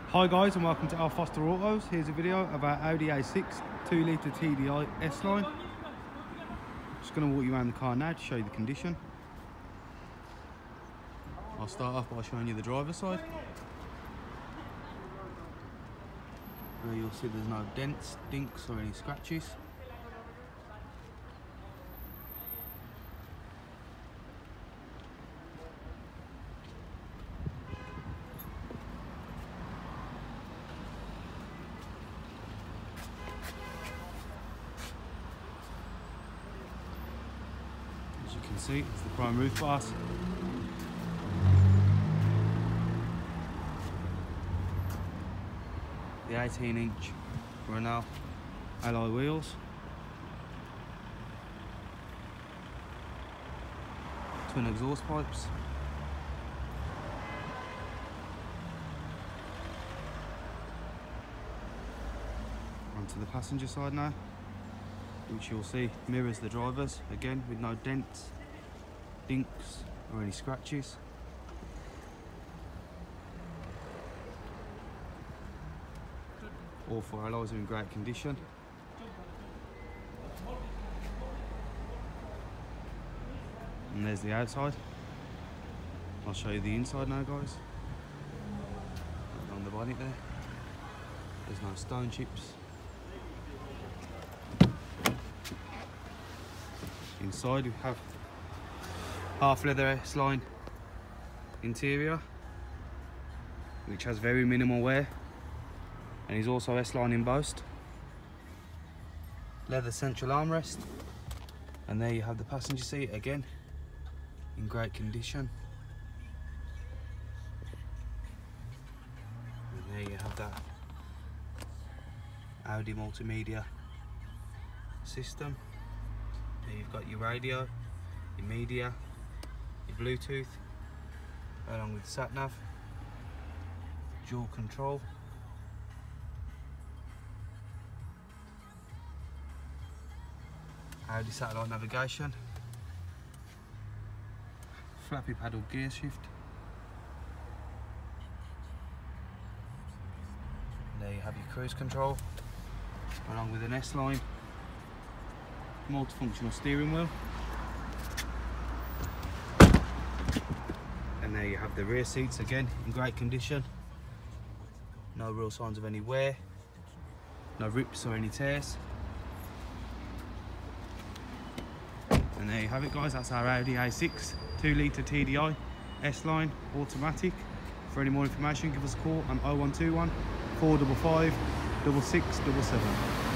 Hi guys, and welcome to Al Foster Autos. Here's a video of our Audi A6 2-litre TDI S-Line. Just going to walk you around the car now to show you the condition. I'll start off by showing you the driver's side. Where you'll see there's no dents, dinks or any scratches. As you can see, it's the chrome roof bars. The 18-inch Renault alloy wheels. Twin exhaust pipes. Onto the passenger side now, which you'll see mirrors the driver's, again with no dents, dinks or any scratches. All four alloys are in great condition. And there's the outside. I'll show you the inside now, guys. On the bonnet there, there's no stone chips. Inside we have half leather S-Line interior, which has very minimal wear, and is also S-Line embossed. Leather central armrest, and there you have the passenger seat, again in great condition. And there you have that Audi multimedia system. There you've got your radio, your media, your Bluetooth, along with sat nav, dual control, Audi satellite navigation, flappy paddle gear shift. And there you have your cruise control, along with an S-Line multifunctional steering wheel. And there you have the rear seats, again in great condition. No real signs of any wear, no rips or any tears. And there you have it, guys. That's our Audi A6 2-litre TDI S-Line automatic. For any more information, give us a call on 0121 455 6677.